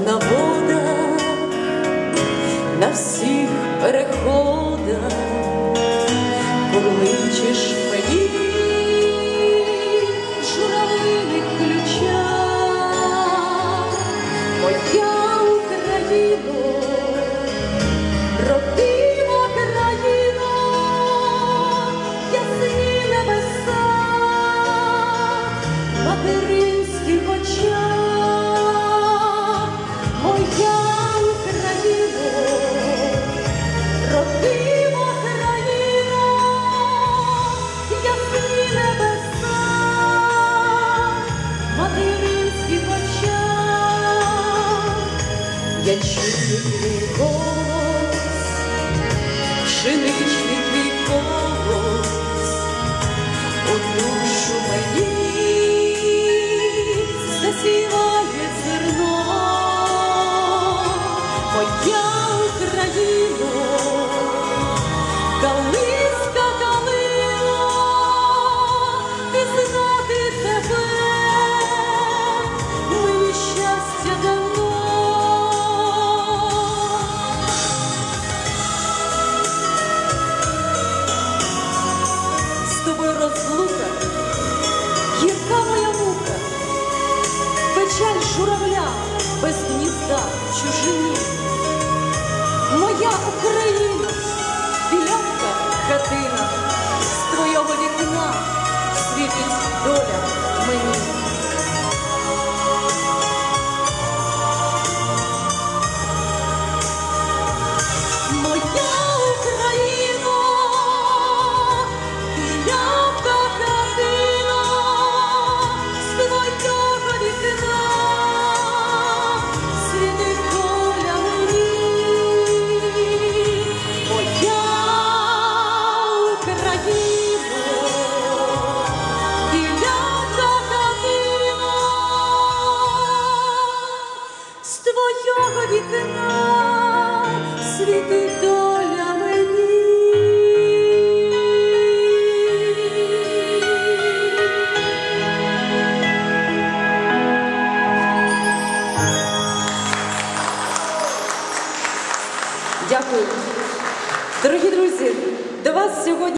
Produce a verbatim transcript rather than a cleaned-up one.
темна вода на всіх переходах, курличиш мені журавлиних ключах. Моя Україно, родима країна, ясні небеса, материнські очах. Моя Україно, родима країна, ясні небеса, материнські очах. Я чую твій голос, пшеничний твій голос, у душу мені заспіває зерно. Моя Україно, калинська калина, пізнати тебе мені щастя дано. З тобою розлука, гірка моя мука, печаль журавля без гнізда в чужині. Моя Україна, білявка хатина,